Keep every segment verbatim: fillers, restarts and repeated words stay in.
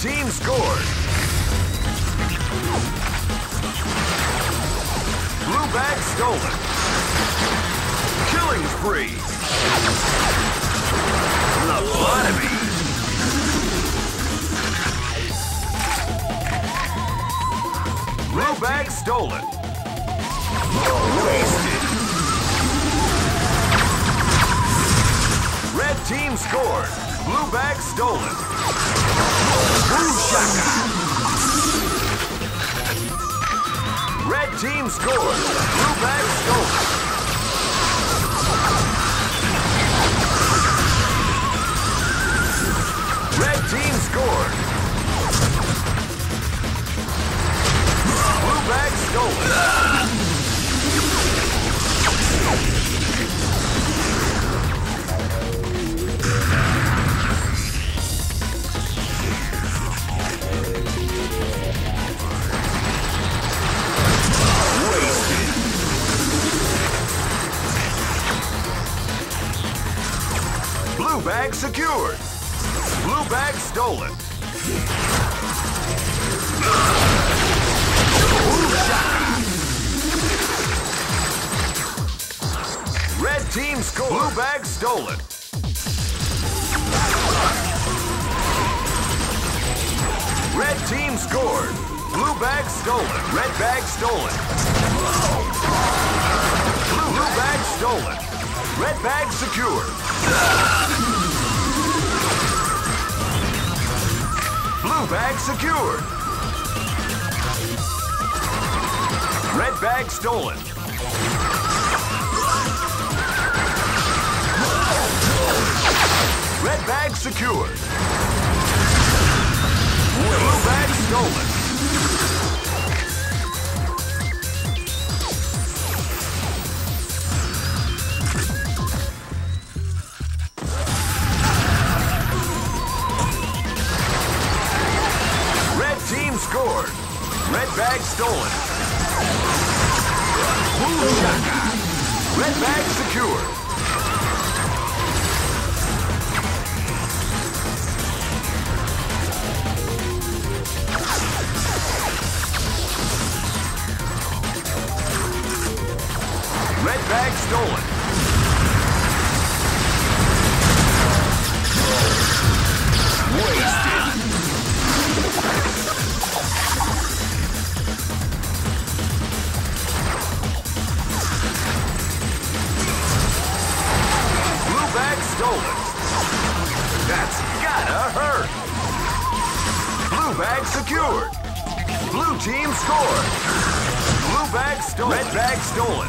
team scored. Blue bag stolen. Killing spree. Lobotomy. Blue bag stolen. Wasted. Red team scored. Blue bag stolen. Blue shaka. Red team scored. Blue bag stolen. Red team scored. Blue bag stolen. Blue bag secured. Blue bag stolen. Blue shot. Red team scored. Blue bag stolen. Red team scored. Blue bag stolen. Red bag stolen. Blue, blue bag stolen. Red bag secured. Blue bag secured. Red bag stolen. Red bag secured. Blue bag stolen. Scored. Red bag stolen. Blue shaka. Red bag secured. Red bag stolen. Wasted. Stolen. That's gotta hurt. Blue bag secured. Blue team scored. Blue bag stolen. Red bag stolen.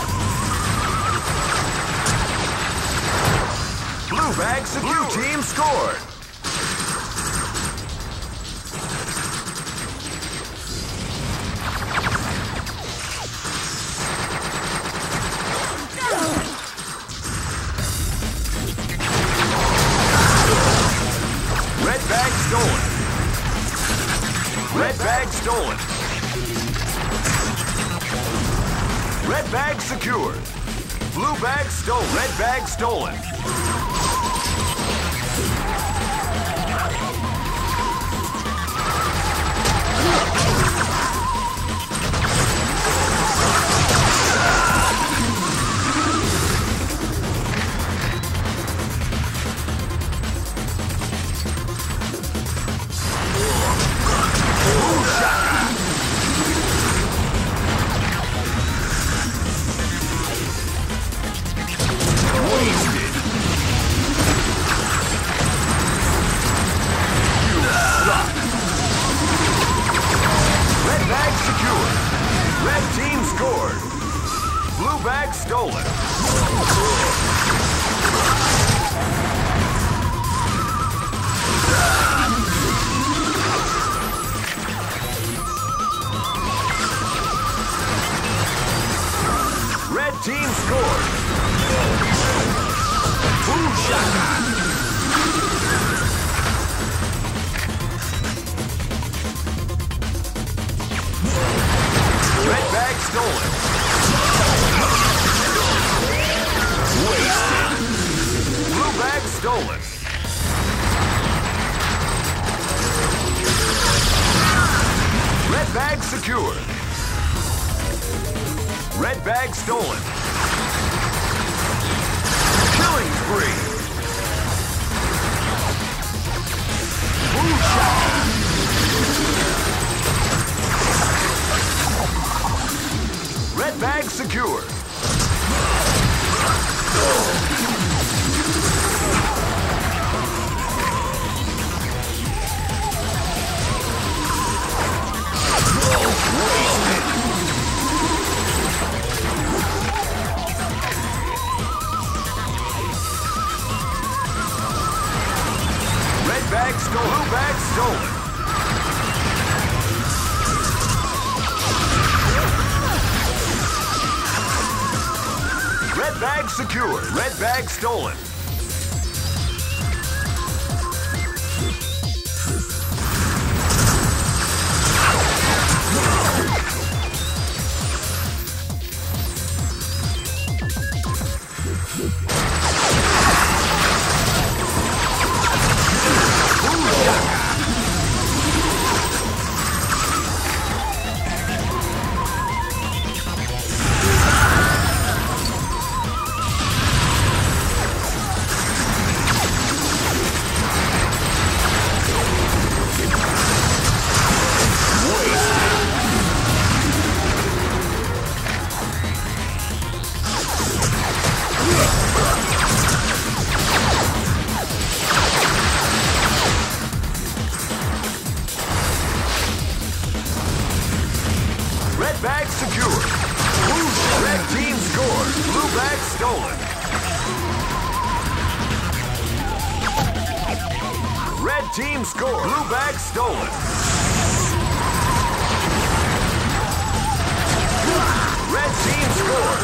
Blue bag secured. Blue team scored. Stolen. Red bag stolen. Red bag secured. Blue bag stolen. Red bag stolen. Red bag secured. Red bag stolen. Killing spree. Blue shot. Red bag secured. Red bag stolen. Blue bag stolen. Red bag secured. Red bag stolen. Red bag secured. Blue red team scored. Blue bag stolen. Red team scored. Blue bag stolen. Red team scored.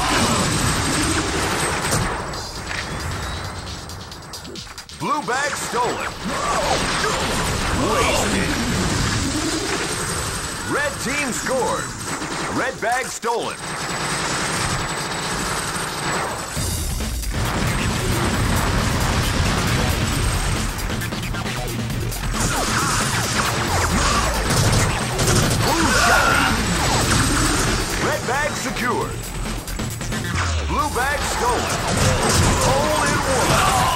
Blue bag stolen. Wasted. Red team scored. Red bag stolen. Blue shot. Red bag secured. Blue bag stolen. Hole in one.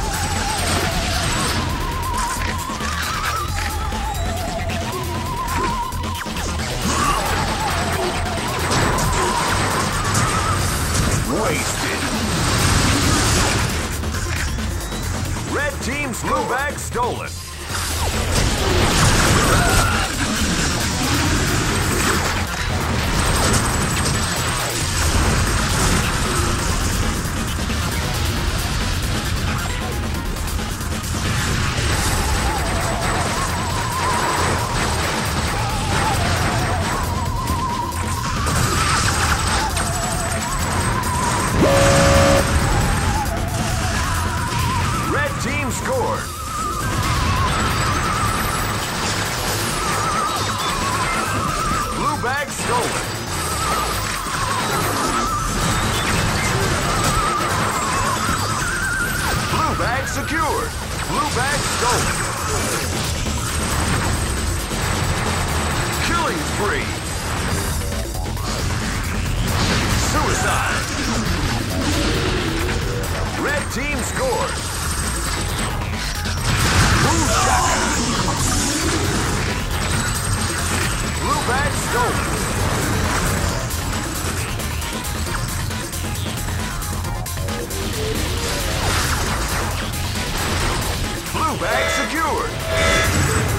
Wasted. Red team's blue bag stolen. Team scored. Blue bag stolen. Blue bag secured. Blue bag stolen. Killing spree. Suicide. Red team scored. Blue bag stolen. Blue bag secured.